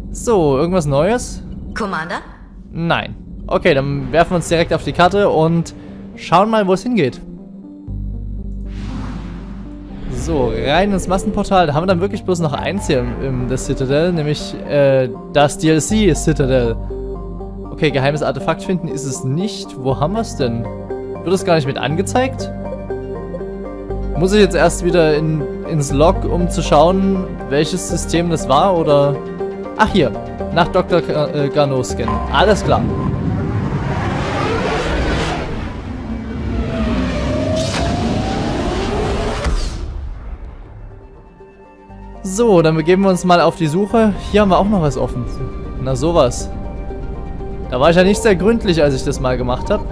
So, irgendwas Neues? Commander? Nein. Okay, dann werfen wir uns direkt auf die Karte und schauen mal, wo es hingeht. So, rein ins Massenportal. Da haben wir dann wirklich bloß noch eins hier im der Citadel, nämlich das DLC Citadel. Okay, geheimes Artefakt finden ist es nicht. Wo haben wir es denn? Wird es gar nicht mit angezeigt? Muss ich jetzt erst wieder ins Log, um zu schauen, welches System das war, oder... Ach, hier. Nach Dr. Garneau scannen. Alles klar. So, dann begeben wir uns mal auf die Suche. Hier haben wir auch noch was offen. Na, sowas. Da war ich ja nicht sehr gründlich, als ich das mal gemacht habe.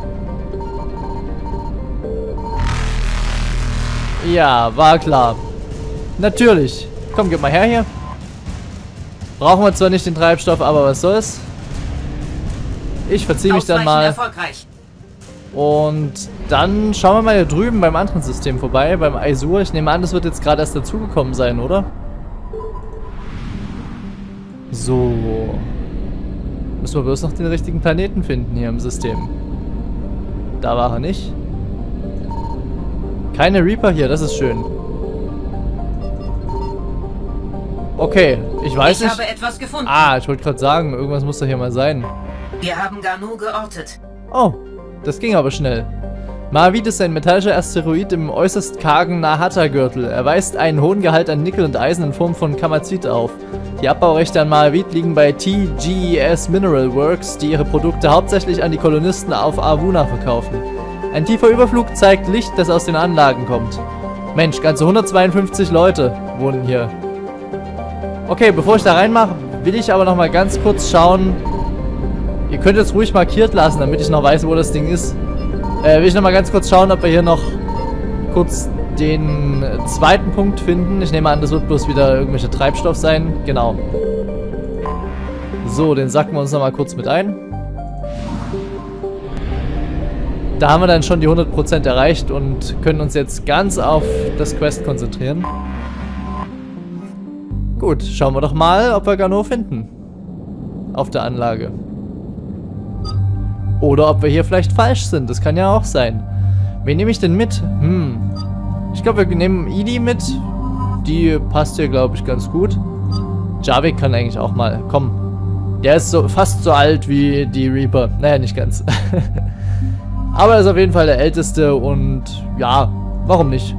Ja, war klar. Natürlich. Komm, gib mal her hier. Brauchen wir zwar nicht den Treibstoff, aber was soll's. Ich verziehe mich dann mal. Und dann schauen wir mal hier drüben beim anderen System vorbei, beim Aizur. Ich nehme an, das wird jetzt gerade erst dazugekommen sein, oder? So. Müssen wir bloß noch den richtigen Planeten finden hier im System. Da war er nicht. Keine Reaper hier, das ist schön. Okay, ich weiß nicht. Ich habe etwas gefunden. Ah, ich wollte gerade sagen, irgendwas muss da hier mal sein. Wir haben Garneau geortet. Oh, das ging aber schnell. Mahavit ist ein metallischer Asteroid im äußerst kargen Nahata-Gürtel. Er weist einen hohen Gehalt an Nickel und Eisen in Form von Kamazit auf. Die Abbaurechte an Mahavit liegen bei TGES Mineral Works, die ihre Produkte hauptsächlich an die Kolonisten auf Avuna verkaufen. Ein tiefer Überflug zeigt Licht, das aus den Anlagen kommt. Mensch, ganze 152 Leute wohnen hier. Okay, bevor ich da reinmache, will ich aber noch mal ganz kurz schauen. Ihr könnt es ruhig markiert lassen, damit ich noch weiß, wo das Ding ist. Will ich noch mal ganz kurz schauen, ob wir hier noch kurz den zweiten Punkt finden. Ich nehme an, das wird bloß wieder irgendwelcher Treibstoff sein. Genau. So, den sacken wir uns noch mal kurz mit ein. Da haben wir dann schon die 100% erreicht und können uns jetzt ganz auf das Quest konzentrieren. Gut, schauen wir doch mal, ob wir Garneau finden. Auf der Anlage. Oder ob wir hier vielleicht falsch sind. Das kann ja auch sein. Wen nehme ich denn mit? Ich glaube, wir nehmen Edie mit. Die passt hier, glaube ich, ganz gut. Javik kann eigentlich auch mal. Komm. Der ist so fast so alt wie die Reaper. Naja, nicht ganz. Aber er ist auf jeden Fall der Älteste und ja, warum nicht?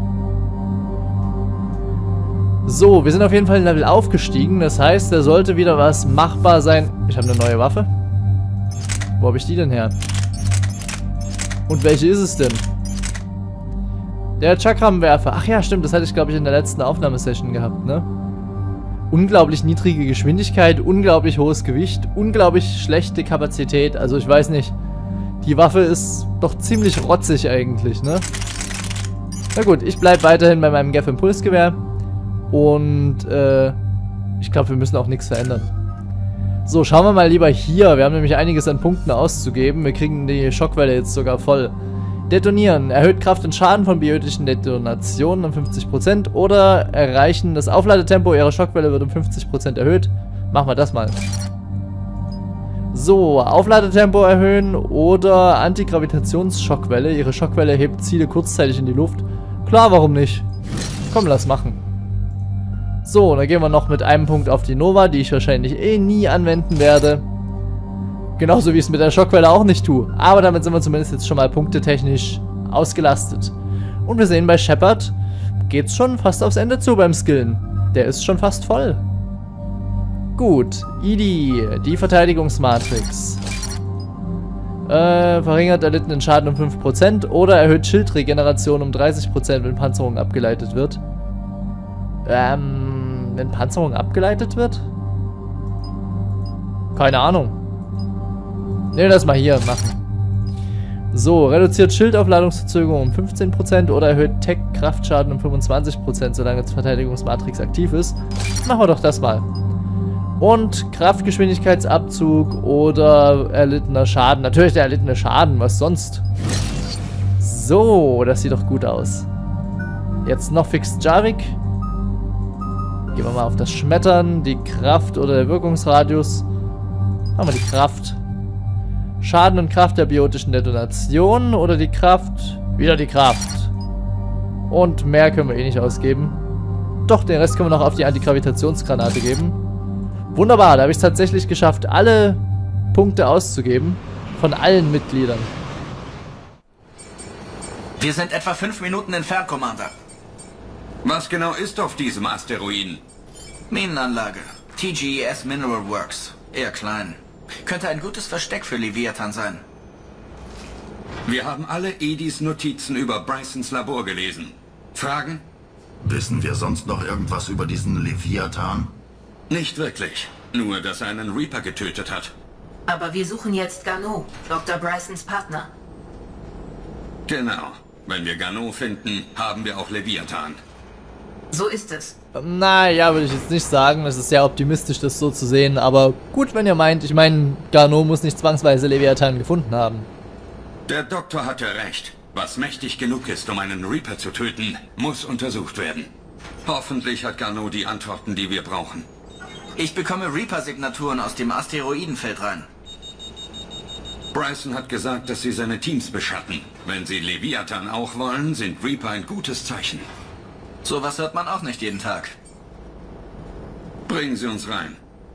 So, wir sind auf jeden Fall ein Level aufgestiegen. Das heißt, da sollte wieder was machbar sein. Ich habe eine neue Waffe. Wo habe ich die denn her? Und welche ist es denn? Der Chakram-Werfer. Ach ja, stimmt. Das hatte ich, glaube ich, in der letzten Aufnahmesession gehabt, ne? Unglaublich niedrige Geschwindigkeit, unglaublich hohes Gewicht, unglaublich schlechte Kapazität. Also ich weiß nicht. Die Waffe ist doch ziemlich rotzig eigentlich, ne? Na gut, ich bleibe weiterhin bei meinem Gef-Impulsgewehr. Und ich glaube, wir müssen auch nichts verändern. So, schauen wir mal lieber hier. Wir haben nämlich einiges an Punkten auszugeben. Wir kriegen die Schockwelle jetzt sogar voll. Detonieren. Erhöht Kraft und Schaden von biotischen Detonationen um 50% oder erreichen das Aufladetempo ihrer Schockwelle wird um 50% erhöht. Machen wir das mal. So, Aufladetempo erhöhen oder Antigravitationsschockwelle. Ihre Schockwelle hebt Ziele kurzzeitig in die Luft. Klar, warum nicht? Komm, lass machen. So, dann gehen wir noch mit einem Punkt auf die Nova, die ich wahrscheinlich eh nie anwenden werde. Genauso wie ich es mit der Schockwelle auch nicht tue. Aber damit sind wir zumindest jetzt schon mal punktetechnisch ausgelastet. Und wir sehen, bei Shepard geht's schon fast aufs Ende zu beim Skillen. Der ist schon fast voll. Gut, Edie, die Verteidigungsmatrix. Verringert erlittenen Schaden um 5% oder erhöht Schildregeneration um 30%, wenn Panzerung abgeleitet wird. Wenn Panzerung abgeleitet wird? Keine Ahnung. Ne, das mal hier machen. So, reduziert Schildaufladungsverzögerung um 15% oder erhöht Tech-Kraftschaden um 25%, solange die Verteidigungsmatrix aktiv ist. Machen wir doch das mal. Und Kraftgeschwindigkeitsabzug oder erlittener Schaden. Natürlich der erlittene Schaden, was sonst? So, das sieht doch gut aus. Jetzt noch fix Javik. Gehen wir mal auf das Schmettern, die Kraft oder der Wirkungsradius. Machen wir die Kraft. Schaden und Kraft der biotischen Detonation oder die Kraft? Wieder die Kraft. Und mehr können wir eh nicht ausgeben. Doch, den Rest können wir noch auf die Antigravitationsgranate geben. Wunderbar, da habe ich es tatsächlich geschafft, alle Punkte auszugeben. Von allen Mitgliedern. Wir sind etwa 5 Minuten entfernt, Commander. Was genau ist auf diesem Asteroiden? Minenanlage. TGES Mineral Works. Eher klein. Könnte ein gutes Versteck für Leviathan sein. Wir haben alle Edis Notizen über Brysons Labor gelesen. Fragen? Wissen wir sonst noch irgendwas über diesen Leviathan? Nicht wirklich. Nur, dass er einen Reaper getötet hat. Aber wir suchen jetzt Garneau, Dr. Brysons Partner. Genau. Wenn wir Garneau finden, haben wir auch Leviathan. So ist es. Naja, würde ich jetzt nicht sagen. Es ist sehr optimistisch, das so zu sehen. Aber gut, wenn ihr meint. Ich meine, Garneau muss nicht zwangsweise Leviathan gefunden haben. Der Doktor hatte recht. Was mächtig genug ist, um einen Reaper zu töten, muss untersucht werden. Hoffentlich hat Garneau die Antworten, die wir brauchen. Ich bekomme Reaper-Signaturen aus dem Asteroidenfeld rein. Bryson hat gesagt, dass sie seine Teams beschatten. Wenn sie Leviathan auch wollen, sind Reaper ein gutes Zeichen. Sowas hört man auch nicht jeden Tag. Bringen Sie uns rein.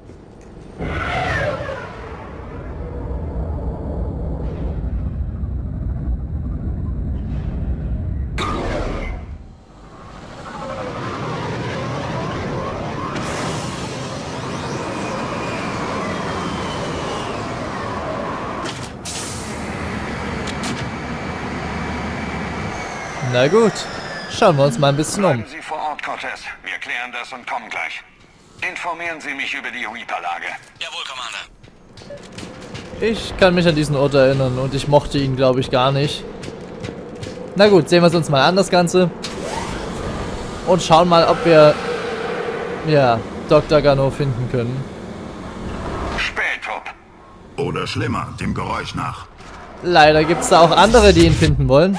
Na gut, schauen wir uns mal ein bisschen um. Bleiben Sie vor Ort, Cortez. Wir klären das und kommen gleich. Informieren Sie mich über die Reaper-Lage. Jawohl, Commander. Ich kann mich an diesen Ort erinnern und ich mochte ihn, glaube ich, gar nicht. Na gut, sehen wir es uns mal an, das Ganze. Und schauen mal, ob wir, ja, Dr. Garneau finden können. Spätrupp. Oder schlimmer, dem Geräusch nach. Leider gibt es da auch andere, die ihn finden wollen.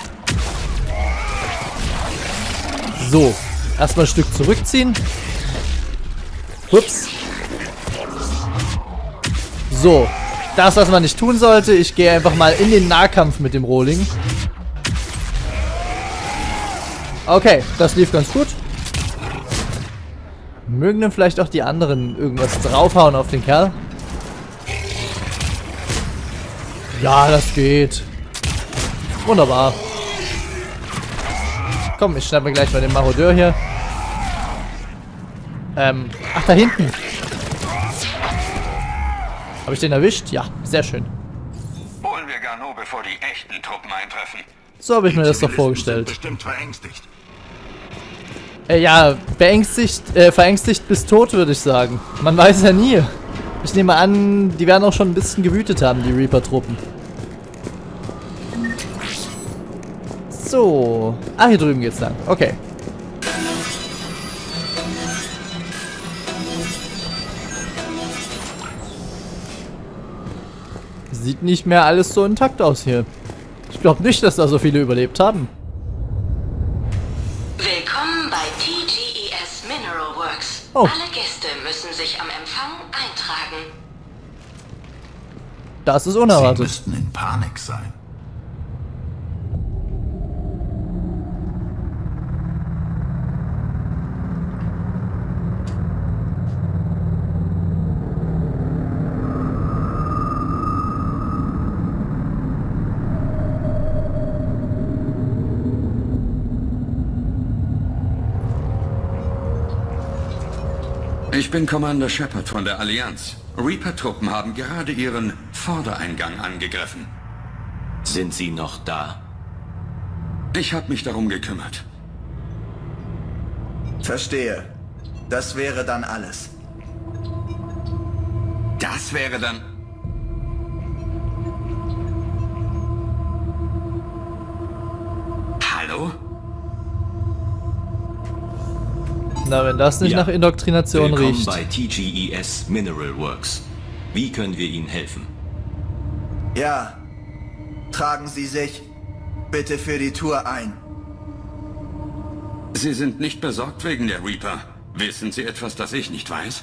So, erstmal ein Stück zurückziehen. Ups. So, das, was man nicht tun sollte. Ich gehe einfach mal in den Nahkampf mit dem Rohling. Okay, das lief ganz gut. Mögen dann vielleicht auch die anderen irgendwas draufhauen auf den Kerl? Ja, das geht. Wunderbar. Komm, ich schnappe mir gleich mal den Marodeur hier. Ach, da hinten. Habe ich den erwischt? Ja, sehr schön. Holen wir Garneau, bevor die echten Truppen eintreffen. So habe ich mir das doch Zivilisten vorgestellt. sind bestimmt verängstigt. Ja, verängstigt bis tot, würde ich sagen. Man weiß ja nie. Ich nehme an, die werden auch schon ein bisschen gewütet haben, die Reaper-Truppen. So. Ah, hier drüben geht's lang. Okay. Sieht nicht mehr alles so intakt aus hier. Ich glaube nicht, dass da so viele überlebt haben. Willkommen bei TGES Mineral Works. Oh. Alle Gäste müssen sich am Empfang eintragen. Das ist Sie unerwartet. müssten in Panik sein. Ich bin Commander Shepard von der Allianz. Reaper-Truppen haben gerade ihren Vordereingang angegriffen. Sind Sie noch da? Ich habe mich darum gekümmert. Verstehe. Das wäre dann alles. Das wäre dann... Hallo? Na, wenn das nicht Ja. nach Indoktrination Willkommen riecht. bei TGES Mineral Works. Wie können wir Ihnen helfen? Ja. Tragen Sie sich bitte für die Tour ein. Sie sind nicht besorgt wegen der Reaper. Wissen Sie etwas, das ich nicht weiß?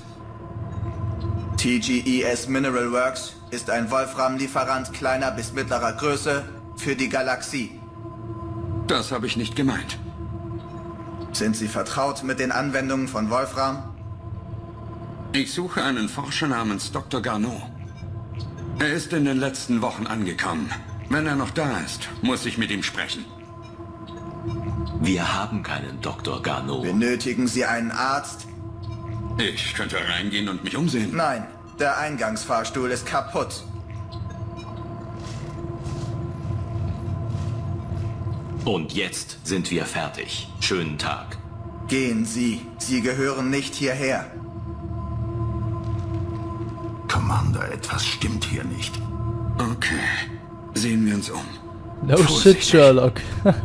TGES Mineral Works ist ein Wolfram-Lieferant kleiner bis mittlerer Größe für die Galaxie. Das habe ich nicht gemeint. Sind Sie vertraut mit den Anwendungen von Wolfram? Ich suche einen Forscher namens Dr. Garneau. Er ist in den letzten Wochen angekommen. Wenn er noch da ist, muss ich mit ihm sprechen. Wir haben keinen Dr. Garneau. Benötigen Sie einen Arzt? Ich könnte reingehen und mich umsehen. Nein, der Eingangsfahrstuhl ist kaputt. Und jetzt sind wir fertig. Schönen Tag. Gehen Sie. Sie gehören nicht hierher. Commander, etwas stimmt hier nicht. Okay. Sehen wir uns um. No shit, Vorsichtig. Sherlock.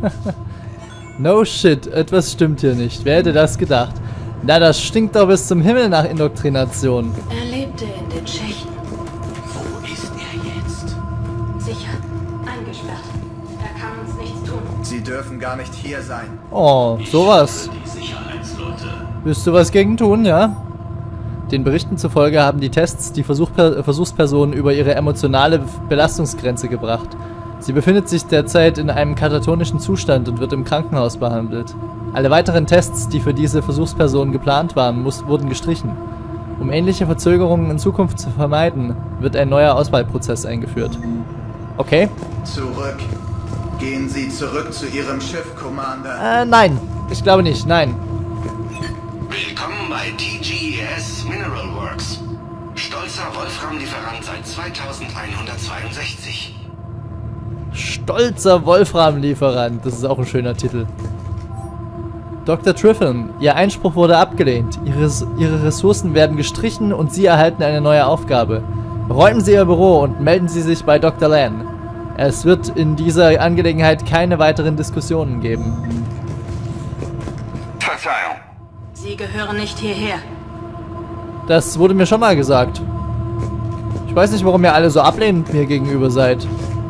No shit, etwas stimmt hier nicht. Wer hätte das gedacht? Na, das stinkt doch bis zum Himmel nach Indoktrination. Er lebte in den Schächten. Wo ist er jetzt? Sicher. Eingesperrt. Er kann uns nichts tun. Sie dürfen gar nicht hier sein. Oh, sowas. Die Sicherheitsleute. Willst du was gegen tun, ja? Den Berichten zufolge haben die Tests die Versuchspersonen über ihre emotionale Belastungsgrenze gebracht. Sie befindet sich derzeit in einem katatonischen Zustand und wird im Krankenhaus behandelt. Alle weiteren Tests, die für diese Versuchspersonen geplant waren, wurden gestrichen. Um ähnliche Verzögerungen in Zukunft zu vermeiden, wird ein neuer Auswahlprozess eingeführt. Okay. Zurück. Gehen Sie zurück zu Ihrem Schiff, Commander. Nein. Ich glaube nicht. Nein. Willkommen bei TGES Mineral Works. Stolzer Wolfram-Lieferant seit 2162. Stolzer Wolfram-Lieferant. Das ist auch ein schöner Titel. Dr. Triffin, Ihr Einspruch wurde abgelehnt. Ihre Ressourcen werden gestrichen und Sie erhalten eine neue Aufgabe. Räumen Sie Ihr Büro und melden Sie sich bei Dr. Lan. Es wird in dieser Angelegenheit keine weiteren Diskussionen geben. Verzeihung. Sie gehören nicht hierher. Das wurde mir schon mal gesagt. Ich weiß nicht, warum ihr alle so ablehnend mir gegenüber seid.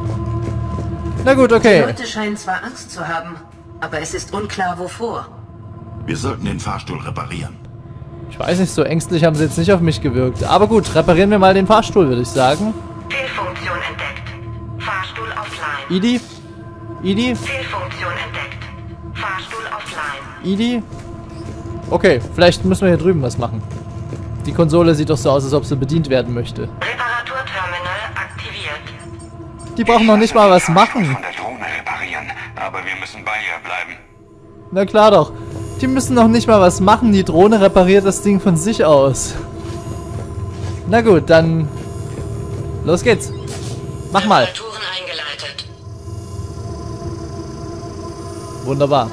Na gut, Die okay. Leute scheinen zwar Angst zu haben, aber es ist unklar, wovor. Wir sollten den Fahrstuhl reparieren. Ich weiß nicht, so ängstlich haben sie jetzt nicht auf mich gewirkt. Aber gut, reparieren wir mal den Fahrstuhl, würde ich sagen. Fehlfunktion entdeckt. Fahrstuhl offline. Idi? Idi? Fehlfunktion entdeckt. Fahrstuhl offline. Idi? Okay, vielleicht müssen wir hier drüben was machen. Die Konsole sieht doch so aus, als ob sie bedient werden möchte. Reparaturterminal aktiviert. Die brauchen noch nicht mal was machen. Von der Drohne reparieren, aber wir müssen bei ihr bleiben. Na klar doch. Die müssen noch nicht mal was machen. Die Drohne repariert das Ding von sich aus. Na gut, dann... Los geht's. Mach mal. Reparaturen eingeleitet. Wunderbar.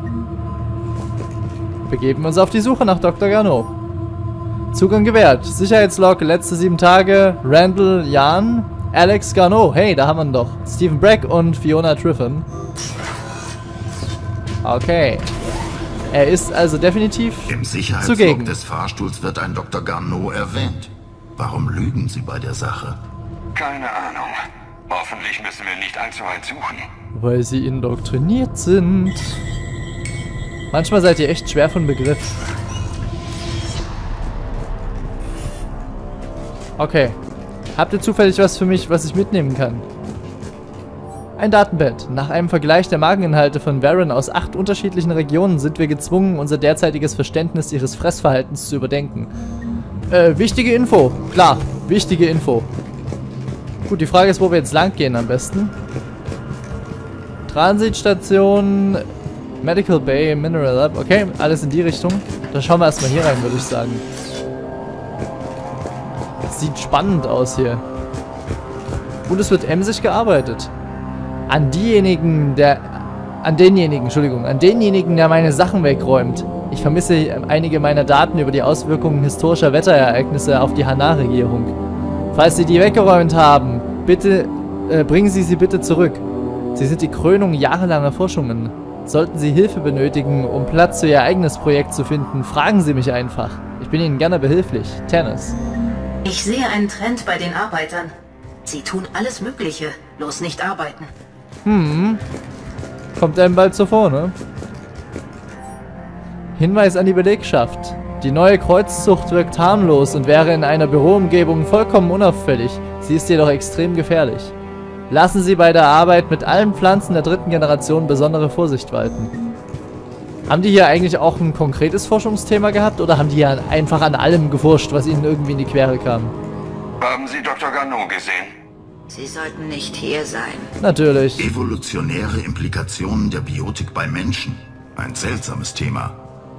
Begeben uns auf die Suche nach Dr. Garneau. Zugang gewährt. Sicherheitslog letzte 7 Tage. Randall Jan. Alex Garneau. Hey, da haben wir ihn doch. Stephen Breck und Fiona Triffin. Okay. Er ist also definitiv Im zugegen. Sicherheitslog des Fahrstuhls wird ein Dr. Garneau erwähnt. Warum lügen Sie bei der Sache? Keine Ahnung. Hoffentlich müssen wir nicht allzu weit suchen. Weil sie indoktriniert sind. Manchmal seid ihr echt schwer von Begriff. Okay. Habt ihr zufällig was für mich, was ich mitnehmen kann? Ein Datenbett. Nach einem Vergleich der Mageninhalte von Varen aus 8 unterschiedlichen Regionen sind wir gezwungen, unser derzeitiges Verständnis ihres Fressverhaltens zu überdenken. Wichtige Info. Klar, wichtige Info. Gut, die Frage ist, wo wir jetzt lang gehen am besten. Transitstation, Medical Bay, Mineral Lab. Okay, alles in die Richtung. Dann schauen wir erstmal hier rein, würde ich sagen. Sieht spannend aus hier. Und es wird emsig gearbeitet. An denjenigen, der meine Sachen wegräumt. Ich vermisse einige meiner Daten über die Auswirkungen historischer Wetterereignisse auf die Hana-Regierung. Falls Sie die weggeräumt haben, bitte bringen Sie sie bitte zurück. Sie sind die Krönung jahrelanger Forschungen. Sollten Sie Hilfe benötigen, um Platz für Ihr eigenes Projekt zu finden, fragen Sie mich einfach. Ich bin Ihnen gerne behilflich. Tennis. Ich sehe einen Trend bei den Arbeitern. Sie tun alles Mögliche, bloß nicht arbeiten. Kommt einem bald zuvor, ne? Hinweis an die Belegschaft. Die neue Kreuzzucht wirkt harmlos und wäre in einer Büroumgebung vollkommen unauffällig. Sie ist jedoch extrem gefährlich. Lassen Sie bei der Arbeit mit allen Pflanzen der 3. Generation besondere Vorsicht walten. Haben die hier eigentlich auch ein konkretes Forschungsthema gehabt oder haben die ja einfach an allem geforscht, was ihnen irgendwie in die Quere kam? Haben Sie Dr. Garneau gesehen? Sie sollten nicht hier sein. Natürlich. Evolutionäre Implikationen der Biotik bei Menschen. Ein seltsames Thema.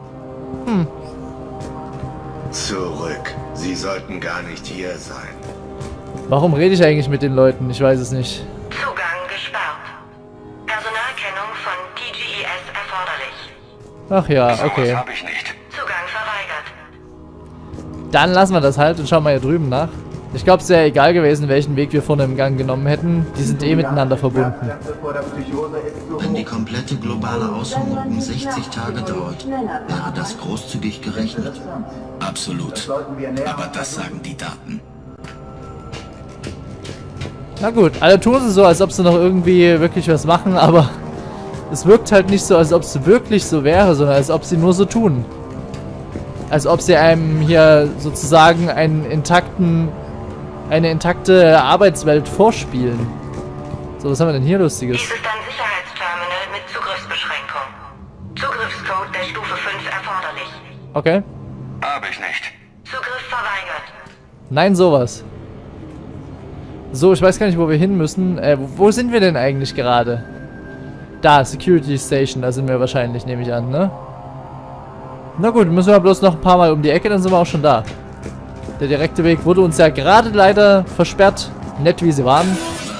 Zurück. Sie sollten gar nicht hier sein. Warum rede ich eigentlich mit den Leuten? Ich weiß es nicht. Zugang gesperrt. Personalkennung von TGES erforderlich. Ach ja, Sowas okay. habe ich nicht. Zugang verweigert. Dann lassen wir das halt und schauen mal hier drüben nach. Ich glaube, es wäre egal gewesen, welchen Weg wir vorne im Gang genommen hätten. Die sind eh miteinander verbunden. Wenn die komplette globale Aushungerung 60 Tage dauert, wäre das großzügig gerechnet. Absolut. Aber das sagen die Daten. Na gut, alle tun sie so, als ob sie noch irgendwie wirklich was machen, aber es wirkt halt nicht so, als ob es wirklich so wäre, sondern als ob sie nur so tun. Als ob sie einem hier sozusagen eine intakte Arbeitswelt vorspielen. So, was haben wir denn hier Lustiges? Dies ist ein Sicherheitsterminal mit Zugriffsbeschränkung. Zugriffscode der Stufe 5 erforderlich. Okay. Habe ich nicht. Zugriff verweigert. Nein, sowas. So, ich weiß gar nicht, wo wir hin müssen. Wo sind wir denn eigentlich gerade? Da, Security Station, da sind wir wahrscheinlich, nehme ich an, ne? Na gut, müssen wir bloß noch ein paar Mal um die Ecke, dann sind wir auch schon da. Der direkte Weg wurde uns ja gerade leider versperrt. Nett wie sie waren.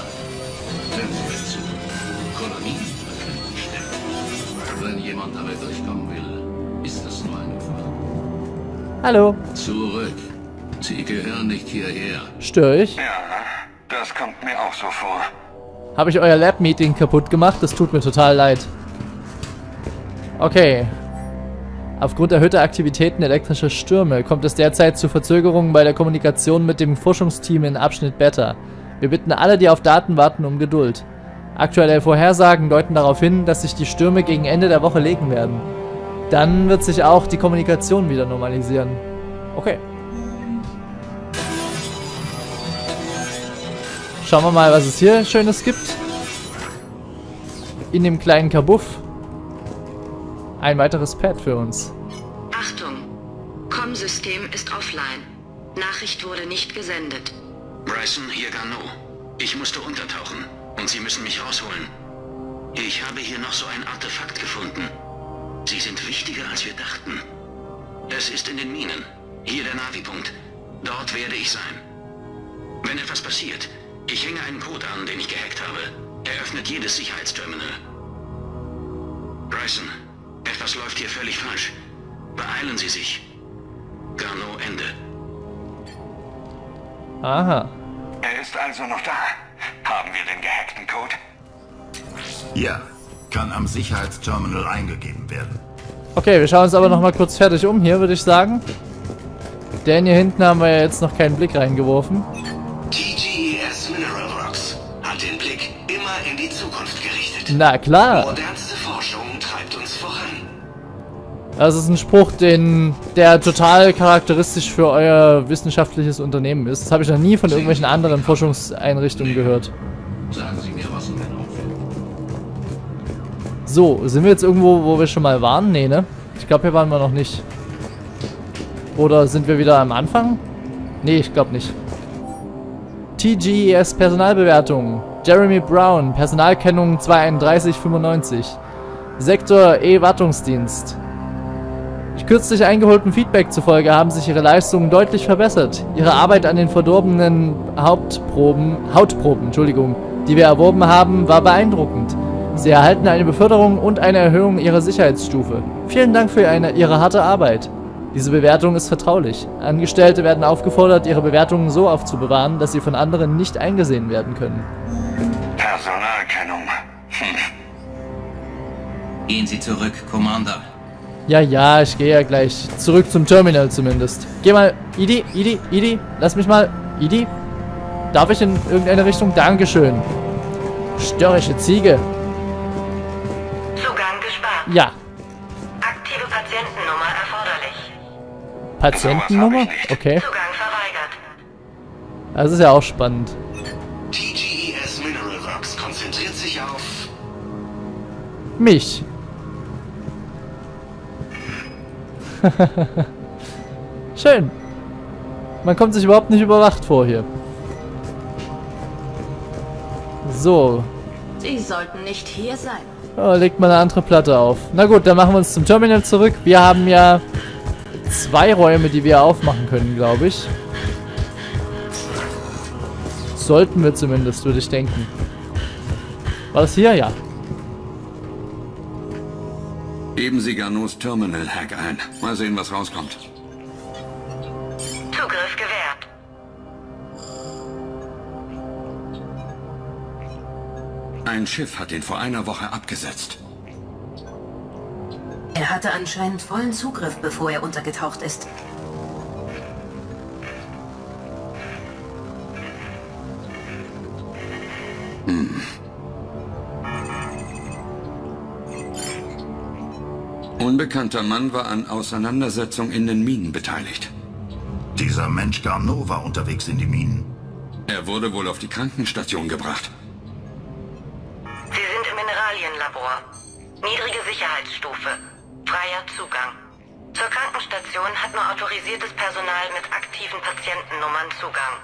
Wenn jemand damit durchkommen will, ist das nur eine Frage. Hallo. Zurück. Sie gehören nicht hierher. Störe ich? Ja, das kommt mir auch so vor. Habe ich euer Lab-Meeting kaputt gemacht? Das tut mir total leid. Okay. Aufgrund erhöhter Aktivitäten elektrischer Stürme kommt es derzeit zu Verzögerungen bei der Kommunikation mit dem Forschungsteam in Abschnitt Beta. Wir bitten alle, die auf Daten warten, um Geduld. Aktuelle Vorhersagen deuten darauf hin, dass sich die Stürme gegen Ende der Woche legen werden. Dann wird sich auch die Kommunikation wieder normalisieren. Okay. Schauen wir mal, was es hier Schönes gibt. In dem kleinen Kabuff. Ein weiteres Pad für uns. Achtung. COM-System ist offline. Nachricht wurde nicht gesendet. Bryson, hier Garneau. Ich musste untertauchen und Sie müssen mich rausholen. Ich habe hier noch so ein Artefakt gefunden. Sie sind wichtiger, als wir dachten. Es ist in den Minen. Hier der Navi-Punkt. Dort werde ich sein. Wenn etwas passiert, ich hänge einen Code an, den ich gehackt habe. Er öffnet jedes Sicherheitsterminal. Bryson, etwas läuft hier völlig falsch. Beeilen Sie sich. Garneau, Ende. Aha. Er ist also noch da. Haben wir den gehackten Code? Ja, kann am Sicherheitsterminal eingegeben werden. Okay, wir schauen uns aber noch mal kurz fertig um hier, würde ich sagen. Denn hier hinten haben wir ja jetzt noch keinen Blick reingeworfen. TGES Mineral Works hat den Blick immer in die Zukunft gerichtet. Na klar. Modernste Forschung treibt uns voran. Das ist ein Spruch, der total charakteristisch für euer wissenschaftliches Unternehmen ist. Das habe ich noch nie von irgendwelchen anderen Forschungseinrichtungen gehört. Sagen Sie mir, was nun genau fehlt. So, sind wir jetzt irgendwo, wo wir schon mal waren? Nee, ne? Ich glaube, hier waren wir noch nicht. Oder sind wir wieder am Anfang? Nee, ich glaube nicht. TGES Personalbewertung. Jeremy Brown, Personalkennung 23195. Sektor E-Wartungsdienst. Kürzlich eingeholten Feedback zufolge haben sich ihre Leistungen deutlich verbessert. Ihre Arbeit an den verdorbenen Hautproben, die wir erworben haben, war beeindruckend. Sie erhalten eine Beförderung und eine Erhöhung ihrer Sicherheitsstufe. Vielen Dank für ihre harte Arbeit. Diese Bewertung ist vertraulich. Angestellte werden aufgefordert, ihre Bewertungen so aufzubewahren, dass sie von anderen nicht eingesehen werden können. Personalkennung. Gehen Sie zurück, Commander. Ja, ich gehe ja gleich. Zurück zum Terminal zumindest. Geh mal, Idi, lass mich mal. Idi? Darf ich in irgendeine Richtung? Dankeschön. Störrische Ziege. Zugang gesperrt. Ja. Aktive Patientennummer erforderlich. Patientennummer? Okay. Zugang verweigert. Das ist ja auch spannend. TGES Mineral Works konzentriert sich auf... Mich. Schön. Man kommt sich überhaupt nicht überwacht vor hier. So. Sie sollten nicht hier sein. Oh, legt mal eine andere Platte auf. Na gut, dann machen wir uns zum Terminal zurück. Wir haben ja 2 Räume, die wir aufmachen können, glaube ich. Sollten wir zumindest, würde ich denken. War das hier? Ja. Geben Sie Garneaus Terminal-Hack ein. Mal sehen, was rauskommt. Zugriff gewährt. Ein Schiff hat ihn vor einer Woche abgesetzt. Er hatte anscheinend vollen Zugriff, bevor er untergetaucht ist. Unbekannter Mann war an Auseinandersetzung in den Minen beteiligt. Dieser Mensch Garneau war unterwegs in die Minen. Er wurde wohl auf die Krankenstation gebracht. Sie sind im Mineralienlabor. Niedrige Sicherheitsstufe. Freier Zugang. Zur Krankenstation hat nur autorisiertes Personal mit aktiven Patientennummern Zugang.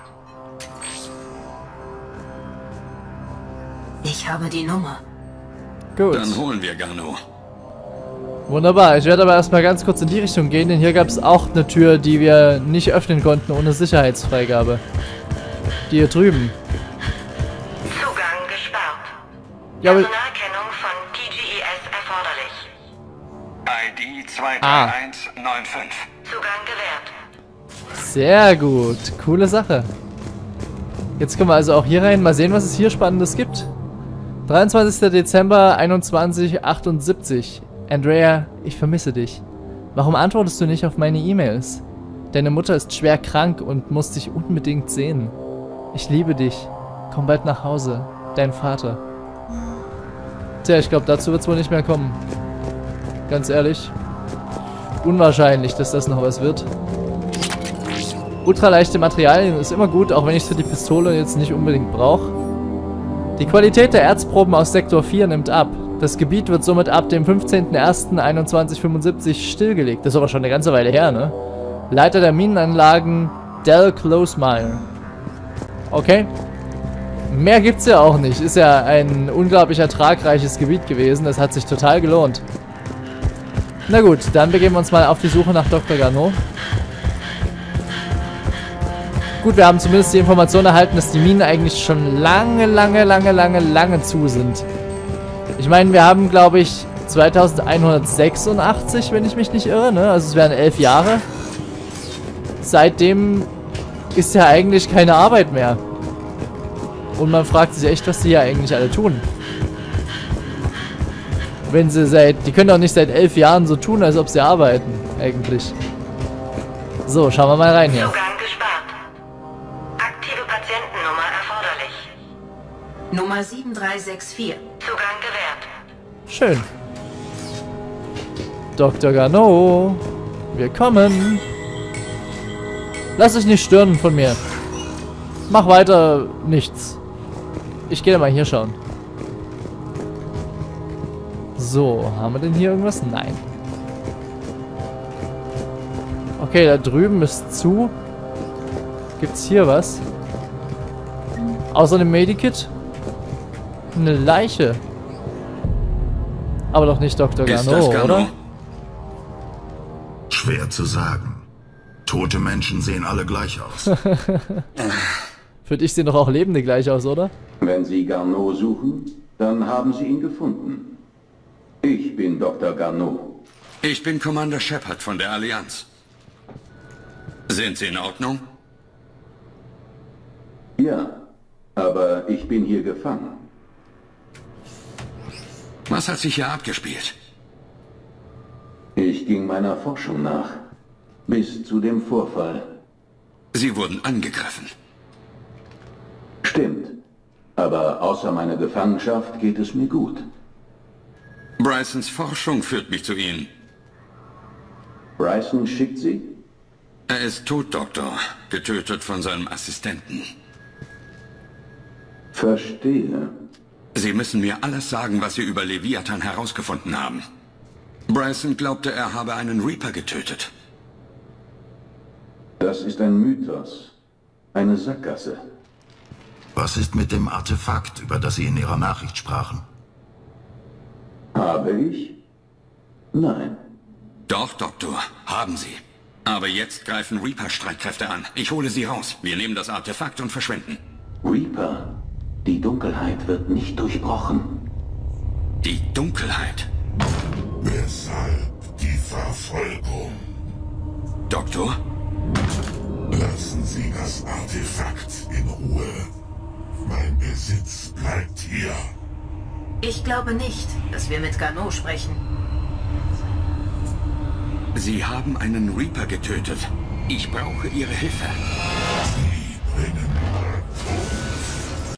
Ich habe die Nummer. Gut. Dann holen wir Garneau. Wunderbar. Ich werde aber erstmal ganz kurz in die Richtung gehen, denn hier gab es auch eine Tür, die wir nicht öffnen konnten ohne Sicherheitsfreigabe. Die hier drüben. Zugang gesperrt. Ja, aber Personalkennung von TGES erforderlich. ID 23195. Zugang gewährt. sehr gut. Coole Sache. Jetzt kommen wir also auch hier rein. Mal sehen, was es hier Spannendes gibt. 23. Dezember 2178. Andrea, ich vermisse dich. Warum antwortest du nicht auf meine E-Mails? Deine Mutter ist schwer krank und muss dich unbedingt sehen. Ich liebe dich. Komm bald nach Hause. Dein Vater. Tja, ich glaube, dazu wird es wohl nicht mehr kommen. Ganz ehrlich. Unwahrscheinlich, dass das noch was wird. Ultraleichte Materialien ist immer gut, auch wenn ich für die Pistole jetzt nicht unbedingt brauche. Die Qualität der Erzproben aus Sektor 4 nimmt ab. Das Gebiet wird somit ab dem 15.01.2175 stillgelegt. Das ist aber schon eine ganze Weile her, ne? Leiter der Minenanlagen Del Closemire. Okay. Mehr gibt's ja auch nicht. Ist ja ein unglaublich ertragreiches Gebiet gewesen. Das hat sich total gelohnt. Na gut, dann begeben wir uns mal auf die Suche nach Dr. Garneau. Gut, wir haben zumindest die Information erhalten, dass die Minen eigentlich schon lange zu sind. Ich meine, wir haben, glaube ich, 2186, wenn ich mich nicht irre, ne? Also es wären 11 Jahre. Seitdem ist ja eigentlich keine Arbeit mehr. Und man fragt sich echt, was die hier eigentlich alle tun. Wenn sie die können doch nicht seit 11 Jahren so tun, als ob sie arbeiten, eigentlich. So, schauen wir mal rein hier. Zugang gesperrt. Aktive Patientennummer erforderlich. Nummer 7364. Zugang gewährt. Schön. Dr. Garneau, wir kommen. Lass dich nicht stören von mir. Mach weiter nichts. Ich gehe mal hier schauen. So, haben wir denn hier irgendwas? Nein. Okay, da drüben ist zu. Gibt's hier was? Außer einem Medikit? Eine Leiche. Aber doch nicht Dr. Garneau, oder? Schwer zu sagen. Tote Menschen sehen alle gleich aus. Für dich sehen doch auch Lebende gleich aus, oder? Wenn Sie Garneau suchen, dann haben Sie ihn gefunden. Ich bin Dr. Garneau. Ich bin Commander Shepard von der Allianz. Sind Sie in Ordnung? Ja, aber ich bin hier gefangen. Was hat sich hier abgespielt? Ich ging meiner Forschung nach. Bis zu dem Vorfall. Sie wurden angegriffen. Stimmt. Aber außer meiner Gefangenschaft geht es mir gut. Brysons Forschung führt mich zu Ihnen. Bryson schickt Sie? Er ist tot, Doktor. Getötet von seinem Assistenten. Verstehe. Sie müssen mir alles sagen, was Sie über Leviathan herausgefunden haben. Bryson glaubte, er habe einen Reaper getötet. Das ist ein Mythos. Eine Sackgasse. Was ist mit dem Artefakt, über das Sie in Ihrer Nachricht sprachen? Habe ich? Nein. Doch, Doktor, haben Sie. Aber jetzt greifen Reaper-Streitkräfte an. Ich hole sie raus. Wir nehmen das Artefakt und verschwinden. Reaper? Die Dunkelheit wird nicht durchbrochen. Die Dunkelheit? Weshalb die Verfolgung? Doktor? Lassen Sie das Artefakt in Ruhe. Mein Besitz bleibt hier. Ich glaube nicht, dass wir mit Garneau sprechen. Sie haben einen Reaper getötet. Ich brauche Ihre Hilfe.